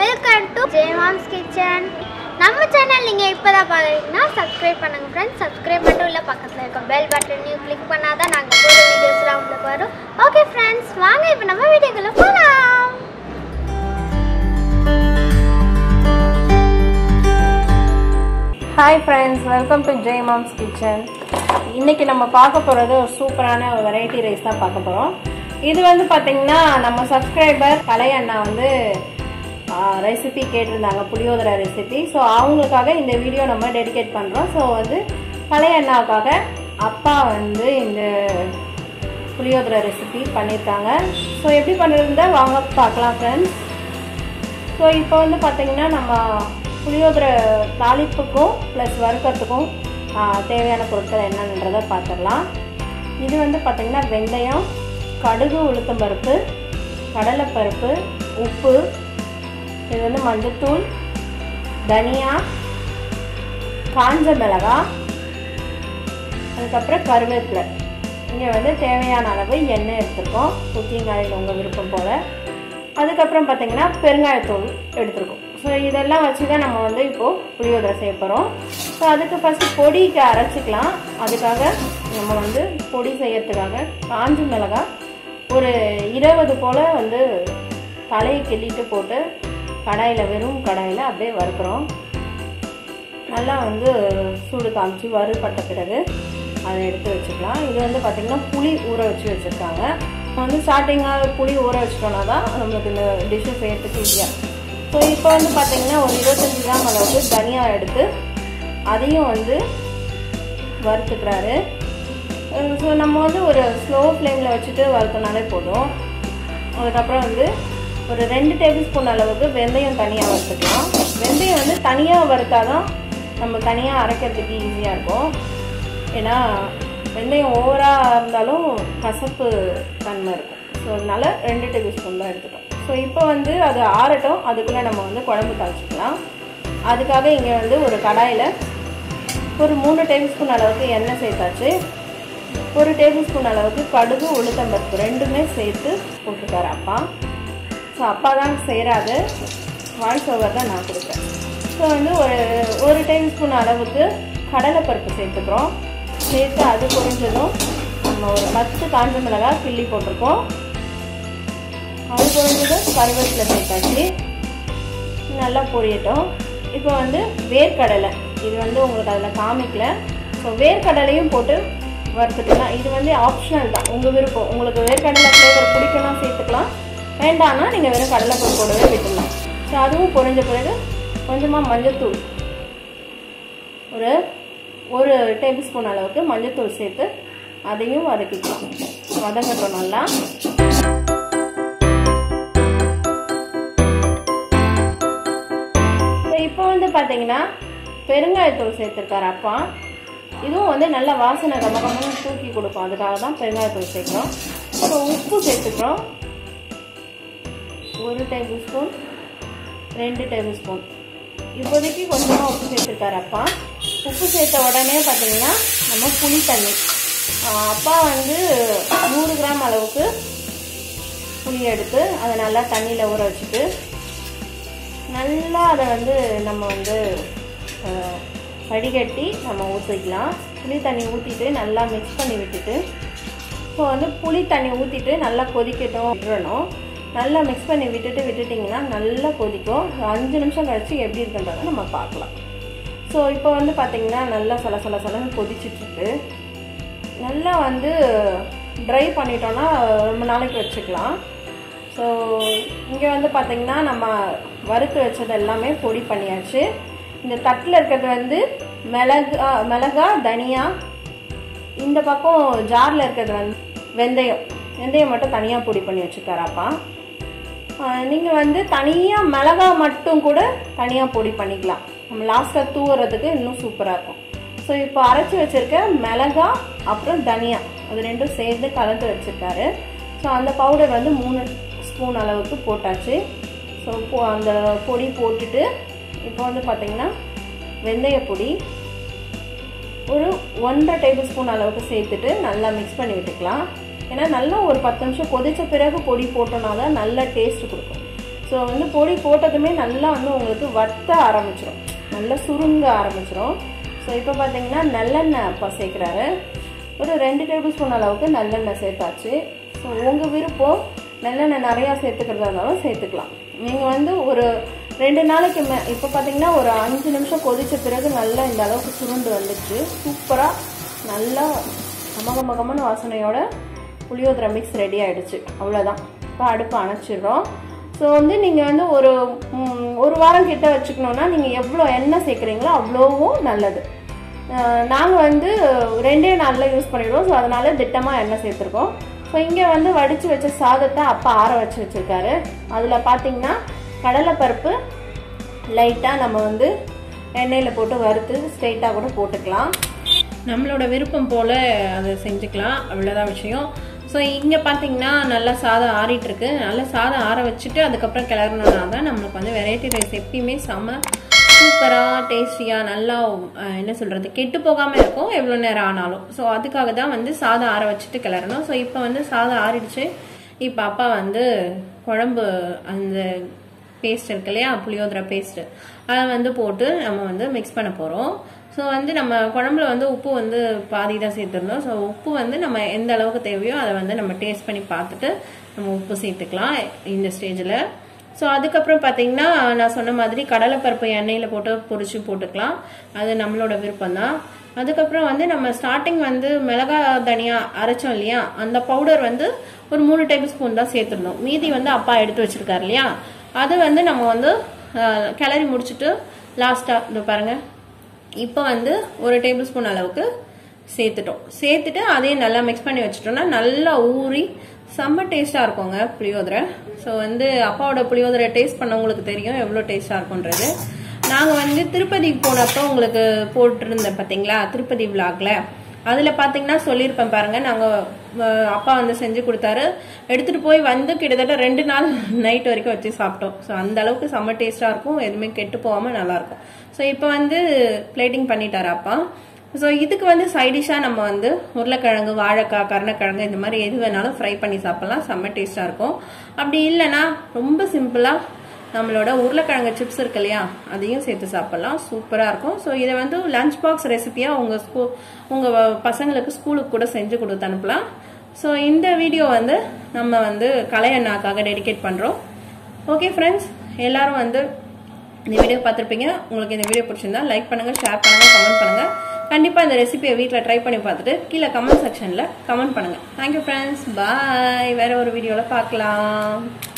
Welcome to Jayamoms kitchen. நம்ம channel நீங்கள் இப்போ தான் பார்க்குறீங்கன்னா சப்ஸ்கிரைப் பண்ணுங்கள் ஃப்ரெண்ட்ஸ். சப்ஸ்கிரைப் மட்டும் இல்லை, பக்கத்தில் இருக்க பெல் பட்டனையும் கிளிக் பண்ணால் தான் நாங்கள் போகிற வீடியோஸ்லாம் உங்களுக்கு வரும். ஓகே ஃப்ரெண்ட்ஸ், வாங்க இப்போ நம்ம வீடியோக்குள்ளே போகலாம். Hi friends, welcome to Jayamoms kitchen. இன்றைக்கி நம்ம பார்க்க போகிறது ஒரு சூப்பரான ஒரு வெரைட்டி ரைஸ் தான் பார்க்க போகிறோம். இது வந்து பார்த்தீங்கன்னா நம்ம சப்ஸ்கிரைபர் கலை அண்ணா வந்து ரெசிபி கேட்டிருந்தாங்க, புளியோதரை ரெசிபி. ஸோ அவங்களுக்காக இந்த வீடியோ நம்ம டெடிகேட் பண்ணுறோம். ஸோ வந்து கலை அண்ணாவுக்காக அப்பா வந்து இந்த புளியோதரை ரெசிபி பண்ணியிருக்காங்க. ஸோ எப்படி பண்ணுறதுன்னு வாங்க பார்க்கலாம் ஃப்ரெண்ட்ஸ். ஸோ இப்போ வந்து பார்த்தீங்கன்னா நம்ம புளியோதரை தாளிப்புக்கும் ப்ளஸ் வறுக்கிறதுக்கும் தேவையான பொருட்கள் என்னன்றதை பார்த்துடலாம். இது வந்து பார்த்திங்கன்னா வெந்தயம், கடுகு, உளுத்தம்பருப்பு, கடலைப்பருப்பு, உப்பு, இது வந்து மஞ்சத்தூள், தனியா, காஞ்ச மிளகாய், அதுக்கப்புறம் கருவேப்பிலை. இங்கே வந்து தேவையான அளவு எண்ணெய் எடுத்துருக்கோம், குக்கிங் ஆயில் உங்கள் விருப்பம் போல். அதுக்கப்புறம் பார்த்திங்கன்னா பெருங்காயத்தூள் எடுத்துருக்கோம். ஸோ இதெல்லாம் வச்சு தான் நம்ம வந்து இப்போது புளியோதரை செய்ய போகிறோம். ஸோ அதுக்கு ஃபஸ்ட்டு பொடிக்கு அரைச்சிக்கலாம். அதுக்காக நம்ம வந்து பொடி செய்யறதுக்காக காஞ்ச மிளகாய் ஒரு 20 போல் வந்து தலையை கிள்ளிட்டு போட்டு கடாயில், வெறும் கடாயில் அப்படியே வறுக்கிறோம். நல்லா வந்து சூடு காமிச்சு வறுபட்ட பிறகு அதை எடுத்து வச்சுக்கலாம். இது வந்து பார்த்திங்கன்னா புளி ஊற வச்சு வச்சுருக்காங்க. வந்து ஸ்டார்டிங்காக புளி ஊற வச்சுட்டோன்னா தான் நம்மளுக்கு இந்த டிஷ்ஷு செய்யறதுக்கு ஈஸியாக. ஸோ இப்போ வந்து பார்த்திங்கன்னா ஒரு 25 கிராம் அளவுக்கு தனியா எடுத்து அதையும் வந்து வறுத்துக்கிறாரு. ஸோ நம்ம வந்து ஒரு ஸ்லோ ஃப்ளேமில் வச்சுட்டு வறுத்தனாலே போதும். அதுக்கப்புறம் வந்து ஒரு 2 டேபிள் ஸ்பூன் அளவுக்கு வெந்தயம் தனியாக வறுத்துக்கலாம். வெந்தயம் வந்து தனியாக வறுத்தாதான் நம்ம தனியாக அரைக்கிறதுக்கு ஈஸியாக இருக்கும். ஏன்னா வெந்தயம் ஓவராக இருந்தாலும் கசப்பு தன்மை இருக்கும். ஸோ அதனால 2 டேபிள் ஸ்பூன் தான் எடுத்துட்டோம். ஸோ இப்போ வந்து அது ஆறட்டும், அதுக்குள்ளே நம்ம வந்து குழம்பு தாளிச்சிக்கலாம். அதுக்காக இங்கே வந்து ஒரு கடாயில் ஒரு 3 டேபிள் ஸ்பூன் அளவுக்கு எண்ணெய் சேர்த்தாச்சு. 1 டேபிள் ஸ்பூன் அளவுக்கு கடுகு, உளுத்தம்பருப்பு ரெண்டுமே சேர்த்து போட்டுருக்காரு அப்பா. ஸோ அப்பா தான் செய்கிறாரு, வாய்ஸ் ஓவர் தான் நான் கொடுப்பேன். ஸோ வந்து ஒரு டேபிள் ஸ்பூன் அளவுக்கு கடலைப்பருப்பு சேர்த்துக்கிறோம். சேர்த்து அது பொரிஞ்சதும் நம்ம ஒரு 10 காஞ்ச மிளகாய் கிள்ளி போட்டிருக்கோம். அது பொரிஞ்சதும் கருவேப்பிலை சேர்த்தாச்சு. நல்லா பொரியட்டும். இப்போ வந்து வேர்க்கடலை, இது வந்து உங்களுக்கு அதில் காமிக்கல. ஸோ வேர்க்கடலையும் போட்டு வறுத்துக்கலாம். இது வந்து ஆப்ஷனல் தான், உங்கள் விருப்பம். உங்களுக்கு வேர்க்கடலை ஃப்ளேவர் பிடிக்கணும் சேர்த்துக்கலாம், வேண்டாம்னா நீங்கள் வெறும் கடலைப்பருப்பு போடவே விட்டுடலாம். ஸோ அதுவும் பொரிஞ்ச பிறகு கொஞ்சமாக மஞ்சத்தூள், ஒரு டேபிள் ஸ்பூன் அளவுக்கு மஞ்சத்தூள் சேர்த்து அதையும் வதக்கிக்கலாம். வதங்கட்டும் நல்லா. இப்போ வந்து பார்த்தீங்கன்னா பெருங்காயத்தூள் சேர்த்துருக்காரு அப்பா. இதுவும் வந்து நல்ல வாசனை கமகமன்னு தூக்கி கொடுக்கும், அதுக்காக தான் பெருங்காயத்தூள் சேர்க்குறோம். ஸோ உப்பு சேர்த்துக்கிறோம். 1 டேபிள் ஸ்பூன், 2 டேபிள் ஸ்பூன், இப்போதைக்கு கொஞ்சமாக உப்பு சேர்த்துருக்காரு அப்பா. உப்பு சேர்த்த உடனே பார்த்தீங்கன்னா நம்ம புளி தண்ணி, அப்பா வந்து 100 கிராம் அளவுக்கு புளி எடுத்து அதை நல்லா தண்ணியில் ஊற வச்சுட்டு நல்லா அதை வந்து நம்ம வந்து வடிகட்டி நம்ம ஊற்றிக்கலாம். புளி தண்ணி ஊற்றிட்டு நல்லா மிக்ஸ் பண்ணி விட்டுட்டு, ஸோ வந்து புளி தண்ணி ஊற்றிட்டு நல்லா கொதிக்கட்டும் விட்டுறணும். நல்லா மிக்ஸ் பண்ணி விட்டுட்டிங்கன்னா நல்லா கொதிக்கும். 5 நிமிஷம் கழிச்சு எப்படி இருக்குன்றதை நம்ம பார்க்கலாம். ஸோ இப்போ வந்து பார்த்திங்கன்னா நல்லா சலன்னு கொதிச்சிட்ருக்கு. நல்லா வந்து ட்ரை பண்ணிட்டோன்னா ரொம்ப நாளைக்கு வச்சுக்கலாம். ஸோ இங்கே வந்து பார்த்திங்கன்னா நம்ம வறுத்து வச்சது எல்லாமே பொடி பண்ணியாச்சு. இந்த தட்டில் இருக்கிறது வந்து மிளகா, தனியா. இந்த பக்கம் ஜாரில் இருக்கிறது வந்து வெந்தயம் மட்டும் தனியாக பொடி பண்ணி வச்சுக்காராப்பா. நீங்கள் வந்து தனியாக மிளகா மட்டும் கூட தனியாக பொடி பண்ணிக்கலாம். நம்ம லாஸ்ட்டாக தூவுறதுக்கு இன்னும் சூப்பராக இருக்கும். ஸோ இப்போ அரைச்சி வச்சுருக்க மிளகா அப்புறம் தனியா அது ரெண்டும் சேர்ந்து கலந்து வச்சுருக்காரு. ஸோ அந்த பவுடர் வந்து 3 ஸ்பூன் அளவுக்கு போட்டாச்சு. ஸோ அந்த பொடி போட்டுட்டு இப்போ வந்து பார்த்திங்கன்னா வெந்தய பொடி ஒரு 1.5 டேபிள் ஸ்பூன் அளவுக்கு சேர்த்துட்டு நல்லா மிக்ஸ் பண்ணி விட்டுக்கலாம். ஏன்னா நல்லா ஒரு 10 நிமிஷம் கொதிச்ச பிறகு பொடி போட்டோம்னா தான் நல்ல டேஸ்ட் கொடுக்கும். ஸோ ஸோ வந்து பொடி போட்டதுமே நல்லா வந்து உங்களுக்கு வத்த ஆரம்பிச்சிடும், நல்லா சுருங்க ஆரம்பிச்சிடும். ஸோ இப்போ பார்த்தீங்கன்னா நல்லெண்ணெய் அப்பா சேர்க்குறாரு. ஒரு 2 டேபிள் ஸ்பூன் அளவுக்கு நல்லெண்ணெய் சேர்த்தாச்சு. ஸோ உங்கள் விருப்பம், நல்லெண்ணெய் நிறையா சேர்த்துக்கிறதா இருந்தாலும் சேர்த்துக்கலாம். நீங்கள் வந்து ஒரு 2 நாளைக்கு இப்போ பார்த்தீங்கன்னா ஒரு 5 நிமிஷம் கொதித்த பிறகு நல்லா இந்த அளவுக்கு சுருண்டு வந்துச்சு. சூப்பராக நல்லா கமகமகமான வாசனையோட புளியோதரை மிக்ஸ் ரெடி ஆகிடுச்சு. அவ்வளோதான். இப்போ அடுப்பு அணைச்சிடுறோம். ஸோ வந்து நீங்கள் வந்து ஒரு வாரம் கிட்ட வச்சுக்கணுன்னா நீங்கள் எவ்வளோ எண்ணெய் சேர்க்குறீங்களோ அவ்வளோவும் நல்லது. நாங்கள் வந்து 2 நாளில் யூஸ் பண்ணிவிடுவோம். ஸோ அதனால் திட்டமாக எண்ணெய் சேர்த்துருக்கோம். ஸோ இங்கே வந்து வடித்து வச்ச சாதத்தை அப்பா ஆற வச்சு வச்சுருக்காரு. அதில் பார்த்தீங்கன்னா கடலைப்பருப்பு லைட்டாக நம்ம வந்து எண்ணெயில் போட்டு வறுத்து ஸ்ட்ரெயிட்டாக கூட போட்டுக்கலாம். நம்மளோட விருப்பம் போல் அதை செஞ்சுக்கலாம். அவ்வளோதான் விஷயம். ஸோ இங்கே பார்த்தீங்கன்னா நல்லா சாதம் ஆறிட்டுருக்கு. நல்லா சாதம் ஆற வச்சுட்டு அதுக்கப்புறம் கிளறணுன்னா தான் நம்மளுக்கு வந்து வெரைட்டி ரைஸ் எப்பயுமே செம்ம சூப்பராக டேஸ்டியாக நல்லா என்ன சொல்கிறது கெட்டு போகாமல் இருக்கும் எவ்வளோ நேரம் ஆனாலும். ஸோ அதுக்காக தான் வந்து சாதம் ஆற வச்சுட்டு கிளறணும். ஸோ இப்போ வந்து சாதம் ஆறிடுச்சு. இப்போ அப்பா வந்து குழம்பு அந்த பேஸ்ட் இருக்கு இல்லையா, புளியோதரை பேஸ்ட்டு, அதை வந்து போட்டு நம்ம வந்து மிக்ஸ் பண்ண போகிறோம். ஸோ வந்து நம்ம குழம்புல வந்து உப்பு வந்து பாதி தான் சேர்த்துருந்தோம். ஸோ உப்பு வந்து நம்ம எந்த அளவுக்கு தேவையோ அதை வந்து நம்ம டேஸ்ட் பண்ணி பார்த்துட்டு நம்ம உப்பு சேர்த்துக்கலாம் இந்த ஸ்டேஜில். ஸோ அதுக்கப்புறம் பார்த்தீங்கன்னா நான் சொன்ன மாதிரி கடலைப்பருப்பு எண்ணெயில் போட்டு பொரிச்சு போட்டுக்கலாம். அது நம்மளோட விருப்பம் தான். அதுக்கப்புறம் வந்து நம்ம ஸ்டார்டிங் வந்து மிளகா தனியாக அரைச்சோம் இல்லையா, அந்த பவுடர் வந்து ஒரு 3 டேபிள் ஸ்பூன் தான் சேர்த்துருந்தோம். மீதி வந்து அப்பா எடுத்து வச்சுருக்காரு இல்லையா, அது வந்து நம்ம வந்து கிளறி முடிச்சுட்டு லாஸ்ட்டாக இந்த பாருங்கள் இப்போ வந்து 1 டேபிள் ஸ்பூன் அளவுக்கு சேர்த்துட்டு அதையும் நல்லா மிக்ஸ் பண்ணி வச்சுட்டோம்னா நல்லா ஊறி செம்ம டேஸ்ட்டாக இருக்குங்க புளியோதரை. ஸோ வந்து அப்பாவோட புளியோதரை டேஸ்ட் பண்ணவங்களுக்கு தெரியும் எவ்வளோ டேஸ்ட்டாக இருக்குன்றது. நாங்கள் வந்து திருப்பதிக்கு போனப்போ உங்களுக்கு போட்டிருந்தேன் பார்த்தீங்களா திருப்பதி விலாகில், அதில் பார்த்தீங்கன்னா சொல்லியிருப்பேன் பாருங்கள். நாங்கள் அப்பா வந்து செஞ்சு கொடுத்தாரு. எடுத்துகிட்டு போய் வந்து கிட்டத்தட்ட 2 நாள் நைட் வரைக்கும் வச்சு சாப்பிட்டோம். ஸோ அந்த அளவுக்கு செம்ம டேஸ்ட்டாக இருக்கும், எதுவுமே கெட்டு போகாமல் நல்லாயிருக்கும். ஸோ இப்போ வந்து பிளேட்டிங் பண்ணிட்டாரு அப்பா. ஸோ இதுக்கு வந்து சைடிஷாக நம்ம வந்து உருளைக்கிழங்கு, வாழைக்காய், கருணக்கிழங்கு இந்த மாதிரி எது வேணாலும் ஃப்ரை பண்ணி சாப்பிட்லாம், செம்ம டேஸ்ட்டாக இருக்கும். அப்படி இல்லைன்னா ரொம்ப சிம்பிளாக நம்மளோட உருளைக்கிழங்கு சிப்ஸ் இருக்கு இல்லையா, அதையும் சேர்த்து சாப்பிட்லாம், சூப்பராக இருக்கும். ஸோ இதை வந்து லஞ்ச் பாக்ஸ் ரெசிபியாக உங்கள் பசங்களுக்கு ஸ்கூலுக்கு கூட செஞ்சு கொடுத்து அனுப்பலாம். ஸோ இந்த வீடியோ வந்து நம்ம வந்து கலை அண்ணாக்காக டெடிகேட் பண்ணுறோம். ஓகே ஃப்ரெண்ட்ஸ், எல்லாரும் வந்து இந்த வீடியோ பார்த்துருப்பீங்க. உங்களுக்கு இந்த வீடியோ பிடிச்சிருந்தா லைக் பண்ணுங்கள், ஷேர் பண்ணுங்கள், கமெண்ட் பண்ணுங்கள். கண்டிப்பாக இந்த ரெசிபியை வீட்டில் ட்ரை பண்ணி பார்த்துட்டு கீழே கமெண்ட் செக்ஷனில் கமெண்ட் பண்ணுங்கள். Thank you friends, bye. வேறு ஒரு வீடியோவில் பார்க்கலாம்.